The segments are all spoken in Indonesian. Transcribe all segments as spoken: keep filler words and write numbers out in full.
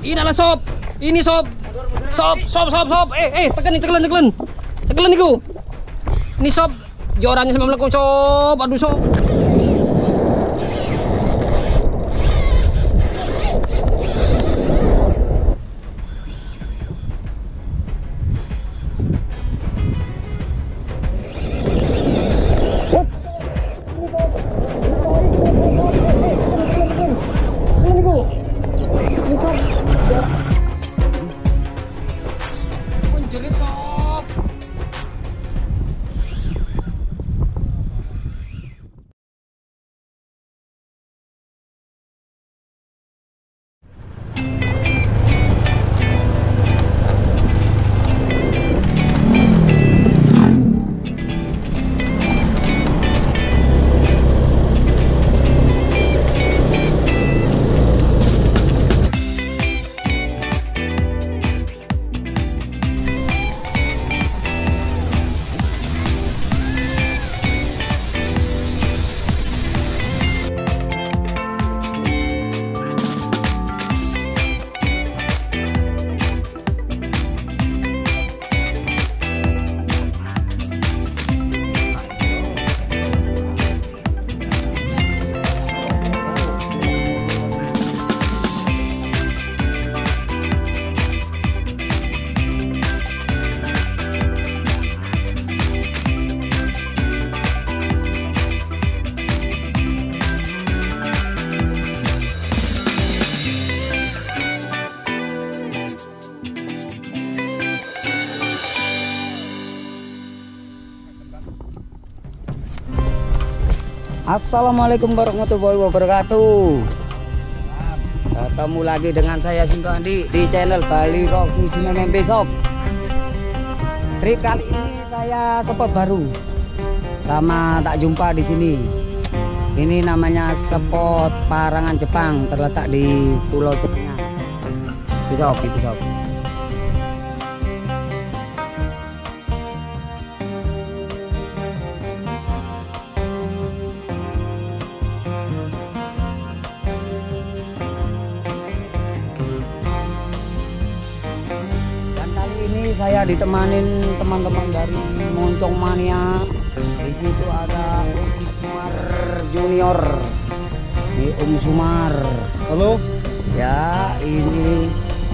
Ini adalah sob. Ini sob. Sob, sob, sob, sob. Eh, eh, tekan nih, cekelen, cekelen. Cekelen niku. Ini sob. Jorannya sama melengkung sob. Aduh sob. Assalamualaikum warahmatullahi wabarakatuh. Ketemu lagi dengan saya Sinto Andi di channel Bali Rock Fishing M M B Shop. Trip kali ini saya spot baru. Lama tak jumpa di sini. Ini namanya spot Parangan Jepang, terletak di Pulau Cepingan. Di shop, di shop. Saya ditemanin teman-teman dari Moncong Mania. Di situ ada Sumar Junior, di Om Sumar. Halo. Ya, ini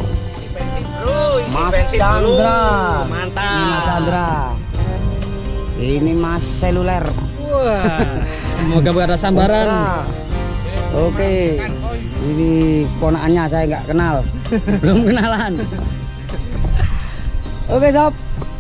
Mas bensin Chandra. dulu. Mantap. Ini Mas Chandra. Ini Mas Seluler. Wah. Semoga ada sambaran. Nah, oke. Ini ponakannya saya nggak kenal. Belum kenalan. Oke sob,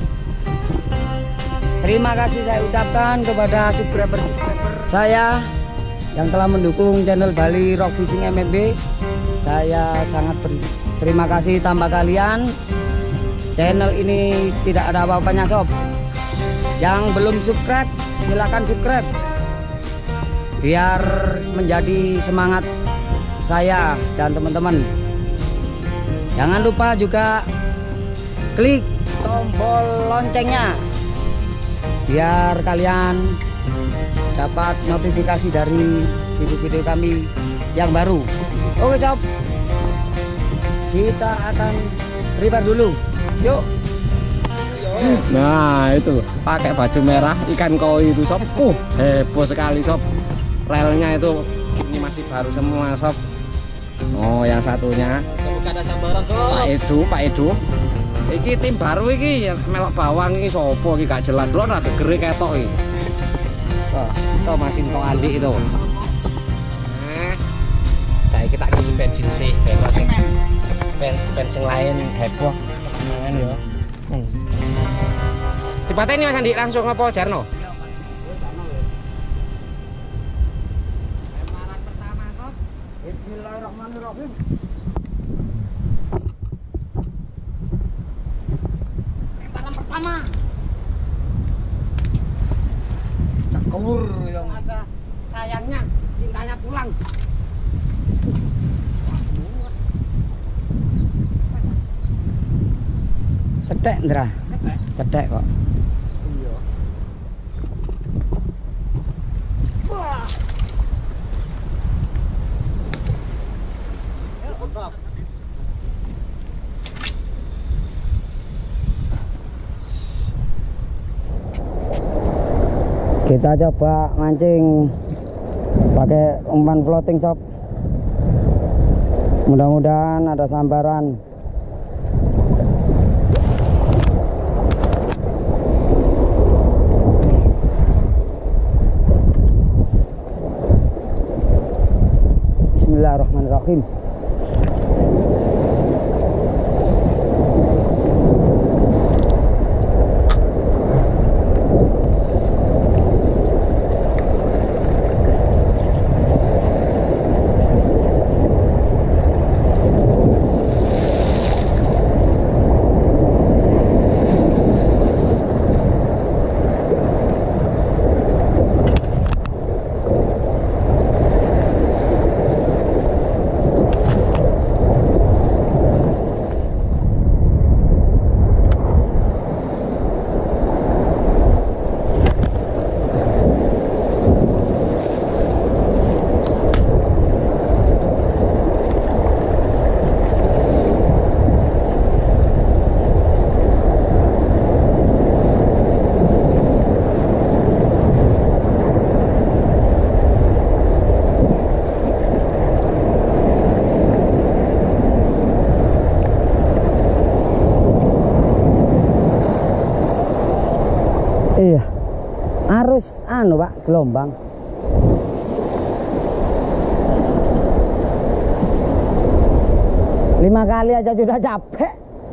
terima kasih saya ucapkan kepada subscriber saya yang telah mendukung channel Bali Rock Fishing M M B. Saya sangat berterima kasih tanpa kalian channel ini tidak ada apa-apanya sob. Yang belum subscribe silahkan subscribe biar menjadi semangat saya dan teman-teman. Jangan lupa juga klik tombol loncengnya biar kalian dapat notifikasi dari video-video kami yang baru. Oke sob, kita akan prepare dulu, yuk. Nah itu pakai baju merah ikan koi itu sob. Uh heboh sekali sob. Relnya itu ini masih baru semua sob. Oh yang satunya Semoga ada sambaran sob. Pak Edu, Pak Edu. Iki tim baru iki melok bawang iki sopo iki gak jelas lho ora gegere ketok iki. Tuh, itu Mas Sinto Andi itu. Nah, saya kita ngisi bensin sih, bensin ben, bensin lain heboh. Main ya. Hmm. Dipateni Mas Andi langsung apa Jarno? Lemparan pertama sob. Bismillahirrahmanirrahim. Pertama Cekur yang ada sayangnya cintanya pulang. Cetek Ndra, cetek kok. Iya. Wah. Kita coba mancing pakai umpan floating sob. Mudah-mudahan ada sambaran. Bismillahirrahmanirrahim. Iya, arus anu Pak, gelombang. Lima kali aja sudah capek.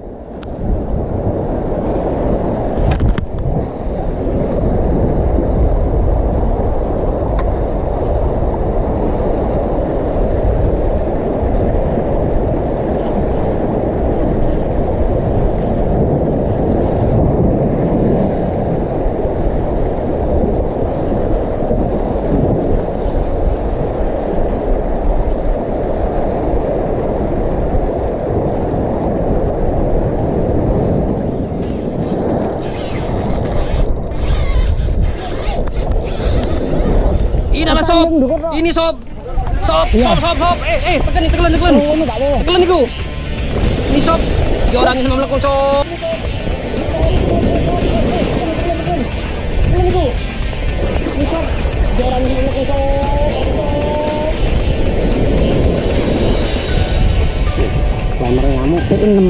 Sob, ini sob, sob, sob, sob, sob, eh, eh, tekan, tekan, tekan, tekan niku. Ini sob, dia orangnya sama melekong sob. Ini sob, dia orangnya sama melekong sob. Kamera ngamuk ke enam.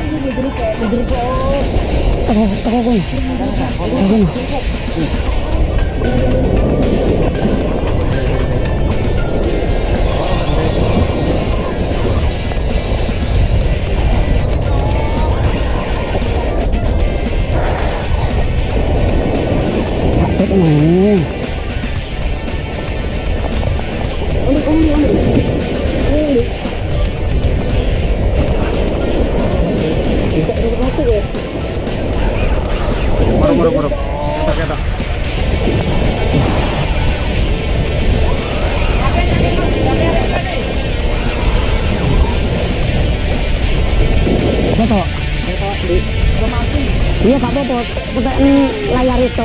Oh, oh, oh. Ini. Uli, uli, uli. Uli. Bisa duduk masuk ya? Muruk, muruk, muruk. Ketak, ketak. Foto. Iya Pak Foto, kita layar itu.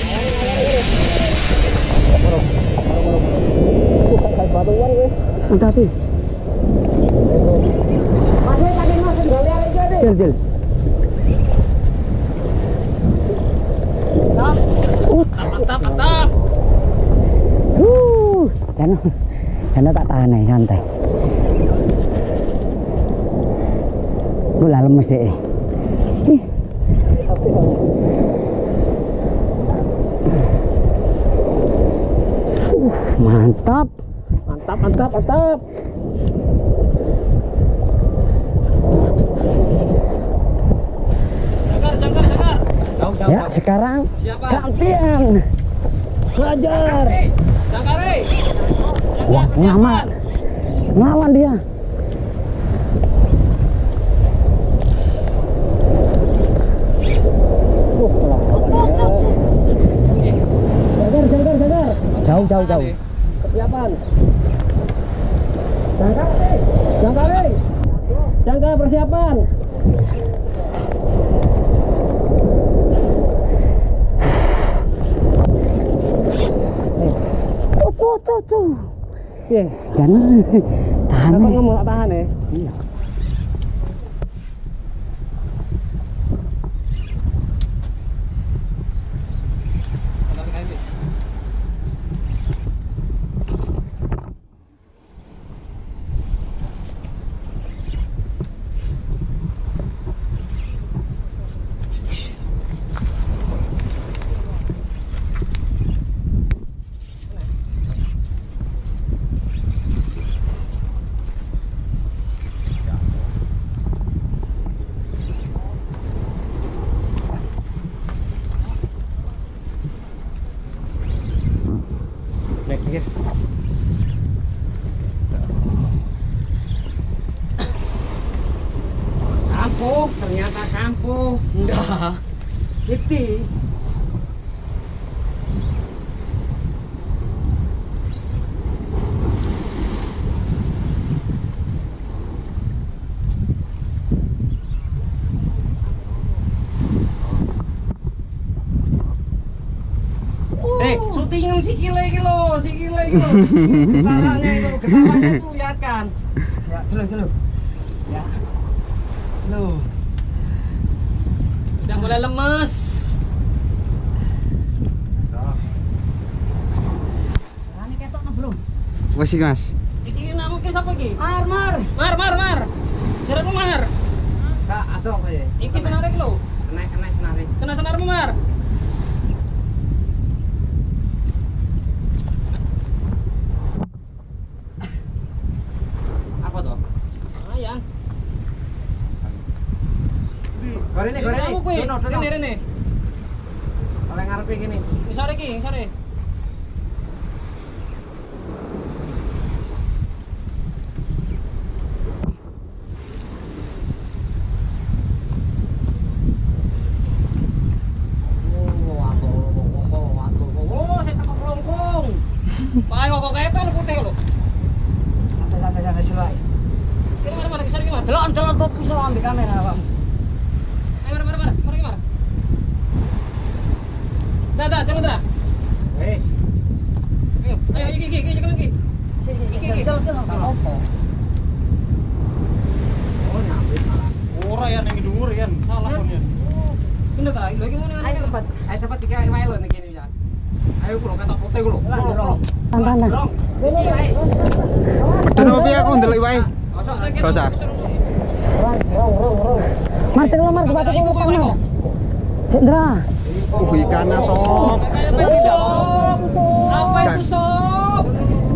Mantap sih. Jil, jil. Mantap, mantap. Uh, karena karena tak tahan nih, santai. Gula lemes sih. Ih. Uh, mantap. Mantap, mantap, mantap. Jangkar, jangkar, jangkar. Jauh, jauh, Ya, sekarang siapa? gantian. Hajar. Jangkar, eh. Wah, ngamat. Ngelawan dia. Jangkar, jangkar, jangkar. Jauh, jauh, jauh. Persiapan. Jangkar, eh. Jangkar, eh. Jangkar, persiapan. Tuh, tuh, tuh. Iya. Jangan tahan. Kenapa nih. nggak mau tak tahan ya? Iya. Pinggir. Kampuh, ternyata kampuh. Enggak. Siti. Eh, syutingan si Kile iki lho, si Kile iki lho. Getarannya itu, getarannya tuh lihat kan. Ya, slow, slow. Ya. Slow. Udah mulai lemes. Ini ketokno belum? Wes iki Mas. Iki nama ki sapa iki? Mar, mar. Mar, mar, mar. Jaran Mar. Kak, aduh apa ya? Iki senare iki lho. Kena kena senare. Kena senarmu Mar. Apa tuh? Ayan. Gorene, gorene. Kamu kuwi. Dono, dono. Rene, rene. Oleh ngarepe gini. Wis sore iki, sore. Oh, atuh, oh, atuh. Oh, saya tekok longkong. Pae kok ketok putih lho. Santai, santai, santai, slow. Kira mana mana, sore iki Mar. Delok, delok kok iso ambil kamera, Pak. Ayo Mar, Mar, Mar. Mar iki Mar. Dah, dah, jangan dah. Wes. Ayo, ayo iki iki iki jangan iki. Sini, Iki, iki. delok, delok, delok. Opo? Oh, nyampe malah. Ora ya ning dhuwur ya. Salah kon ya. Ini ta, lho iki ngene Ayo cepat. Ayo cepet iki ae wae lho ning kene ya. Ayo kulo ketok putih kulo. Lah, delok. Tantan. Dong. Iki ae. Pedhen apa piye aku ndelok wae. Ojo sakit. Gak usah. Mar, tengok Mar, sepatu Iku kok kowe. Mar. Sindra. Uh ikan sob. Apa itu sob? Apa itu sob?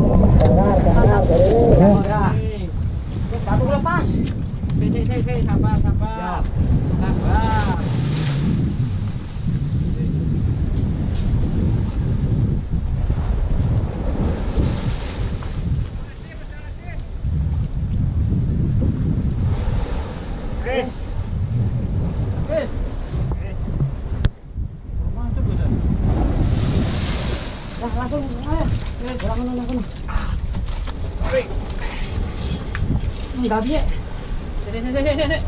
Sepatu lepas. Sik sik sik sik sabar sabar. Sabar. Wes. Wis. Lah, langsung ayo. Jalan mana mana. Enggak bisa. Sini sini sini sini.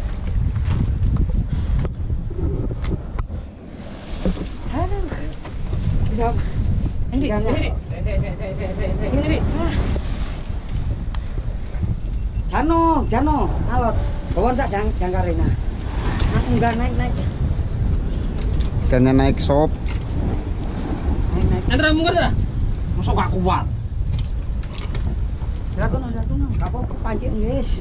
Aduh. Bisa. Ini, Jangan. ini. Sik sik sik sik sik sik sik. Ini, ini. Jano, Jano, alot. Bawaan tak jang jangkarina. Nah, enggak naik naik. Ikannya naik sob. Naik naik. Antara mundur dah. Masuk gak kuat. Jatuh jatuh enggak apa-apa pancing guys.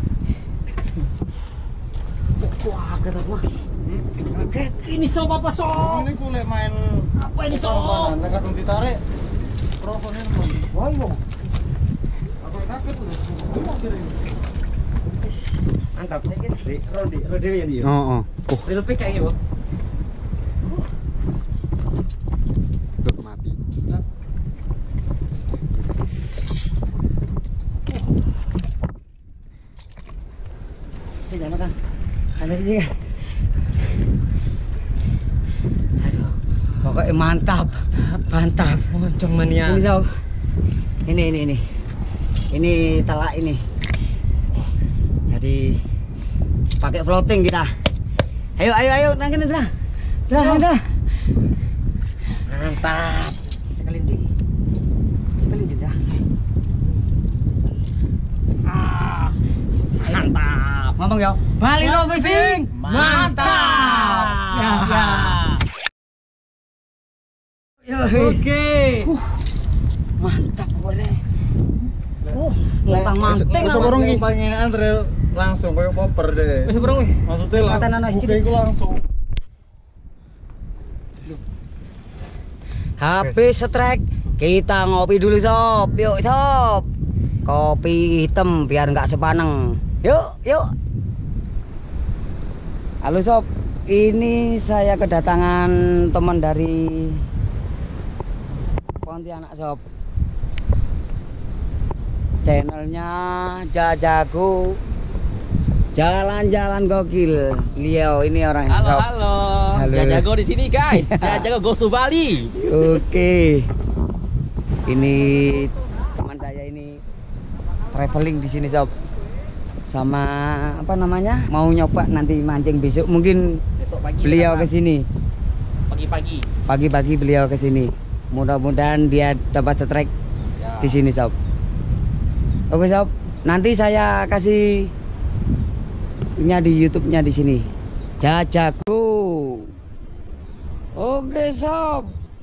Wah, ketat mah. Kaget. Ini sob apa sob? Ini ku lek main Apa ini sob? lek kadung ditarik. Rokoknya nemoni. Wah, yo. Aku kaget lho. Mantap. Di rodi, rodi ya dia. Heeh. Uh, Real pick kayak gitu. tuh mati. Ini jangan kan. Ada di sini. Aduh. Pokoknya mantap. Mantap. Moncong mania. Ini sob. Ini ini ini. Ini telak ini. Jadi pakai floating kita. Ayo ayo ayo nangkin Indra. Indra, Indra. Mantap. Kelinci. Kelinci dah. Ah, mantap. Ngomong ya. Bali Rock Fishing. Mantap. Ya. Ya. Yo. Oke. Mantap pokoknya. Uh, ngutang manting. Wis borong iki pengen antre langsung koyo popper deh. Wis burung wih. Maksudnya lah. Mata nano Buka istri. iku langsung. Habis strike, kita ngopi dulu sob. Yuk sob. Kopi hitam biar nggak sepaneng. Yuk, yuk. Halo sob. Ini saya kedatangan teman dari Pontianak sob. channelnya Jajago Jalan-jalan gokil. Beliau ini orang Halo, sob. halo. Halo. Jajago di sini, guys. Jajago goes to Bali. Oke. Ini teman saya ini traveling di sini sob. Sama apa namanya? Mau nyoba nanti mancing besok. Mungkin Besok pagi beliau kita ke sini. pagi-pagi. Pagi-pagi beliau ke sini. Mudah-mudahan dia dapat strike Ya. di sini sob. Oke sob. Nanti saya kasih nya di YouTube-nya di sini. Jajago. Oke sob.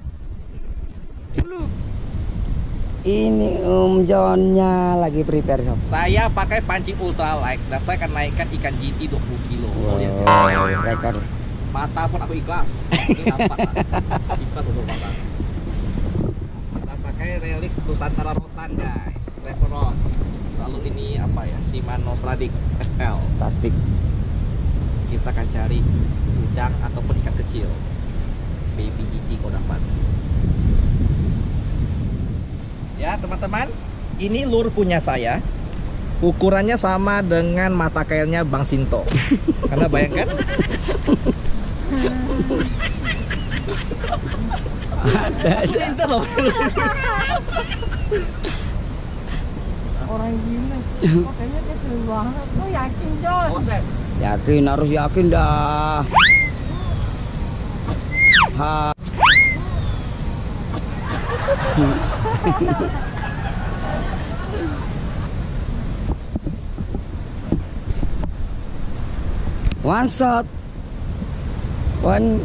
Ini Om Johnnya lagi prepare sob. Saya pakai pancing ultralight dan saya akan naikkan ikan G T dua puluh kilo. Oh, lihat. Wow, rekor. Mata pun aku ikhlas. Ini nampak lah. Ikhlas untuk mata. Kita pakai relik Nusantara Rotan, guys. Level rod. Lalu ini apa ya? Shimano Stradic F L. Statik. Kita akan cari udang ataupun ikan kecil. Baby G T kau dapat. Ya teman-teman, ini lure punya saya. Ukurannya sama dengan mata kailnya Bang Sinto. Karena bayangkan Ada Sinto loh. Orang gila, makanya kecil banget. Lo yakin, John? Oh, Dad. yakin, harus yakin dah. Ha. One shot, one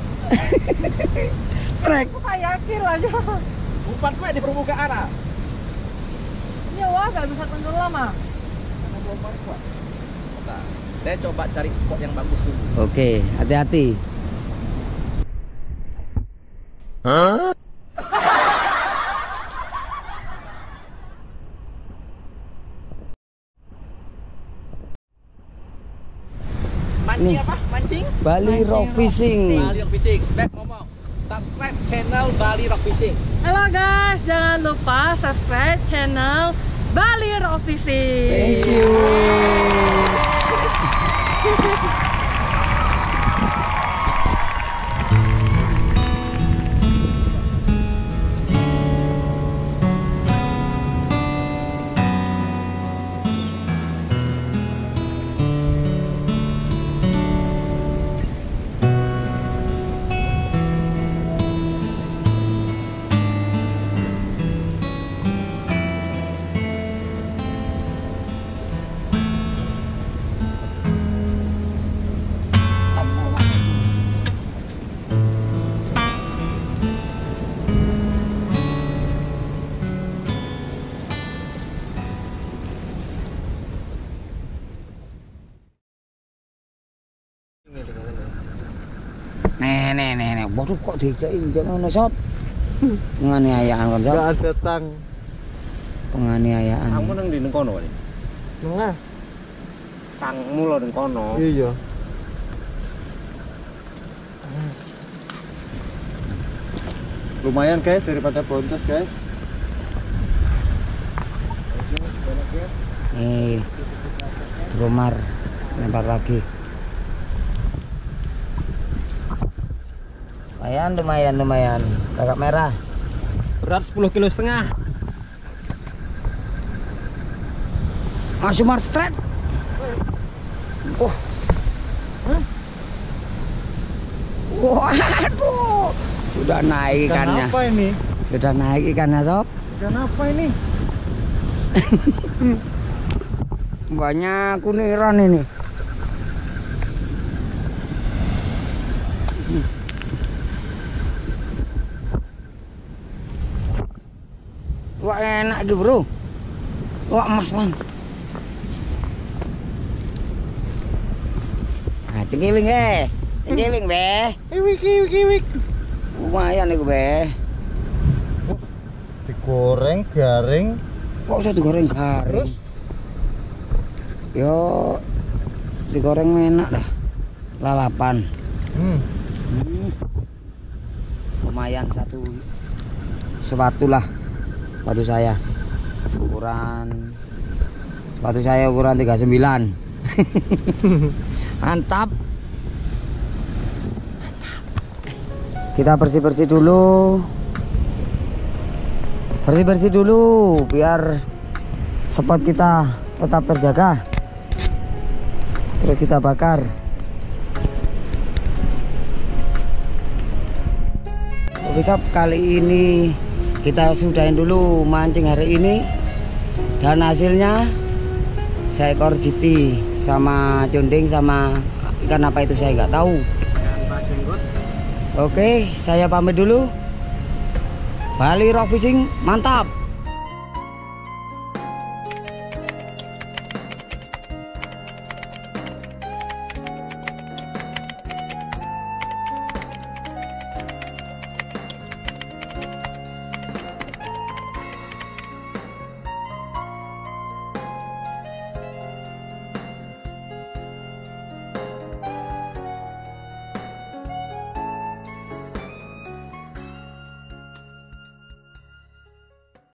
strike. Aku gak yakin lah, John. Umpan gue di permukaan ah. Iya, wah, gak bisa tenggelam, ah. Karena gua umpan kuat. Bentar, saya coba cari spot yang bagus dulu. Oke, hati-hati. Mancing Nih. apa? Mancing? Bali Mancing Rock rock Fishing. Bali Rock Fishing. Dad ngomong, subscribe channel Bali Rock Fishing. Halo guys, jangan lupa subscribe channel Bali Rock Fishing. Thank you. Nih, nih, nih, nih. Waduh, kok dijaki jangan sob. Penganiayaan kan sob. Gak ada tang. Penganiayaan. Kamu nang di nang kono wae. Tengah. Tangmu lho nang kono. Iya. Lumayan guys daripada bontos guys. Nih, Gomar lempar lagi. Lumayan, lumayan, lumayan. Kakak merah. Berat sepuluh kilo setengah. Masuk mar straight. Oh. Waduh. Sudah naik Ikan ikannya. apa ini? Sudah naik ikannya, sob. Ikan apa ini? Banyak kuniran ini. Wah, enak gitu, bro. Wah, emas, man. Nah, cekiling, be. Cekiling, be. Iwik, iwik, iwik. Lumayan nih, be. Digoreng, garing. Kok usah digoreng garing? Terus? Yo, digoreng enak dah. Lalapan. Hmm. Hmm. Lumayan satu sepatu lah, sepatu saya. ukuran sepatu saya ukuran tiga puluh sembilan. Mantap. Kita bersih-bersih dulu. Bersih-bersih dulu biar spot kita tetap terjaga. Terus kita bakar. Oke sob, kali ini kita sudahin dulu mancing hari ini. Dan hasilnya seekor jiti sama condeng sama ikan apa itu saya nggak tahu. Oke, saya pamit dulu. Bali Rock Fishing mantap.